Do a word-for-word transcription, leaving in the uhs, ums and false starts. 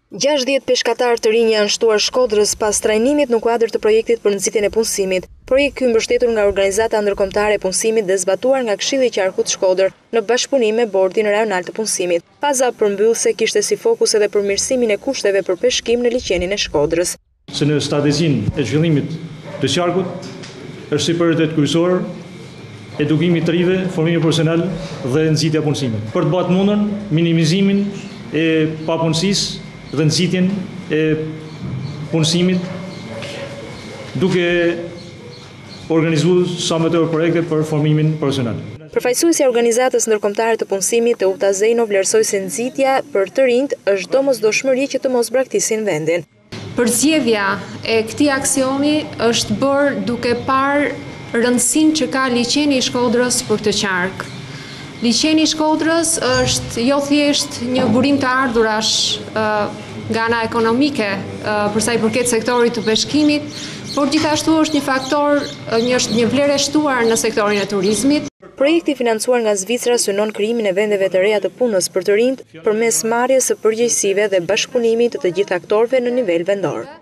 gjashtëdhjetë peshkatarë të rinj janë shtuar Shkodrës pas trajnimit në kuadër të projektit për nxitjen e punësimit. Projekt ky mbështetur nga Organizata Ndërkombëtare e Punësimit dhe zbatuar nga Këshilli i Qarkut Shkodër në bashkëpunim me Bordin Rajonal të Punësimit. Faza përmbyllëse kishte si fokus edhe përmirësimin e kushteve për peshkim në liçenin e Shkodrës. Se në strategjinë e zhvillimit të qarkut është si prioritet kryesor edukimi të rive, formimi profesional dhe nxitja e punësimit. Për të bërë të mundën minimizimin e papunësisë dhe nxitjen e punësimit duke organizuar sa më tepër projekte për formimin profesional. Përfaqësuesi i Organizatës Ndërkombëtare të Punësimit, Teuta Zejno, vlerësoi se nxitja për të rinjt është domosdoshmëri që të mos braktisin vendin. Përzgjedhja e këtij aksioni është bërë duke parë rëndësinë që ka liçeni i Shkodrës për këtë qark. Liçeni i Shkodrës është jo thjesht një burim të ardhurash uh, nga ana ekonomike uh, për sa i përket sektorit të peshkimit, por gjithashtu është një faktor, një, është një vlerë e shtuar në sektorin e turizmit. Projekti financuar nga Zvicra synon krijimin e vendeve të reja të punës për të rinjt përmes marrjes së përgjegjësive dhe bashkëpunimit të gjithë aktorëve në nivel vendor.